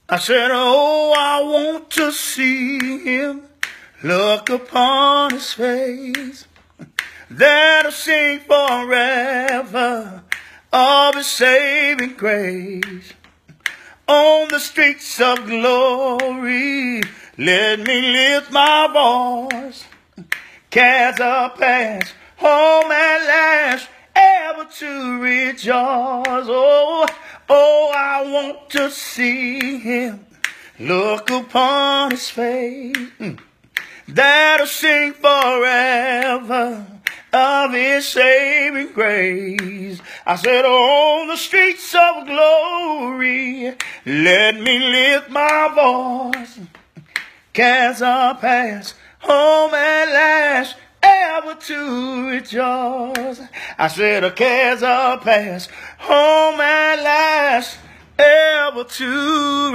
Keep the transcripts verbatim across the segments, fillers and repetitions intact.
I said, oh, I want to see him, look upon his face, that'll sing forever of his saving grace. On the streets of glory, let me lift my voice, cares are past, home at last, ever to rejoice. Oh, oh, I want to see him, look upon his face, that'll sing forever of his saving grace. I said, on the streets of glory, let me lift my voice, cares are past, home at last, ever to rejoice. I said, the cares are past, home at last, ever to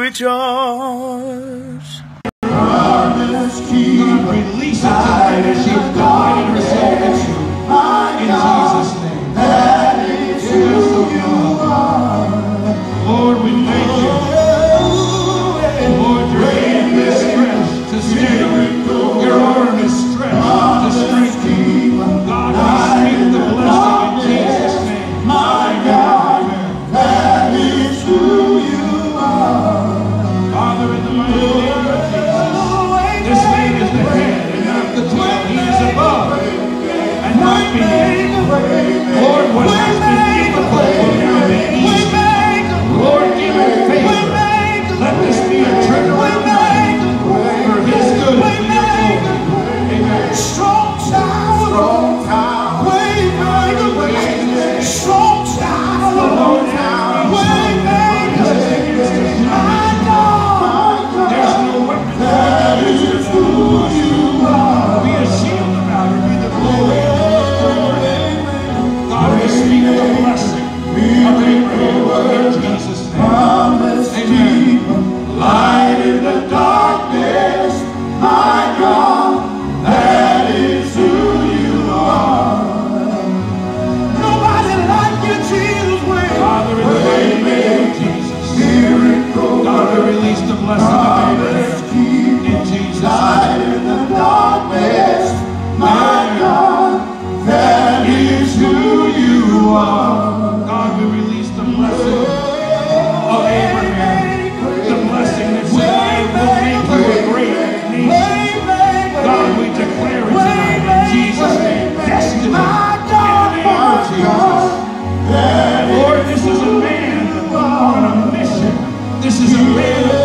rejoice. Promise keep, release it tonight as you die and receive it. In Jesus' name. That is who you are. Lord, we thank you. Lord, your hand is stretched to steady. Your arm is stretched to strengthen. God, we speak the blessing in Jesus' name. My God, that is who you are. Father, in the mighty name of Jesus, this man is the head and not the tail. He is above and not beneath. Lord, what has been difficult will now be easy. Lord, give him favor. Let this be a turnaround night for his good and for your glory. Amen. Strong tower, strong tower, waymaker, waymaker, strong tower, strong tower, waymaker, my God. There's no weapon that is who you are. Be a shield about her, be the glory of the Lord. God, we speak the blessing of Abraham in Jesus' name. Amen. Light in the darkness, my God, that is who you are. Nobody like you, Jesus. Father, in the name of Jesus, God, we release the blessing of Abraham in Jesus' name. Light in the darkness, my God, that is who you are. God, we release the blessing of Abraham, the blessing that said, I will make you a great nation. God, we declare it tonight in Jesus' name. Destiny in the name of Jesus. Lord, this is a man on a mission. This is a man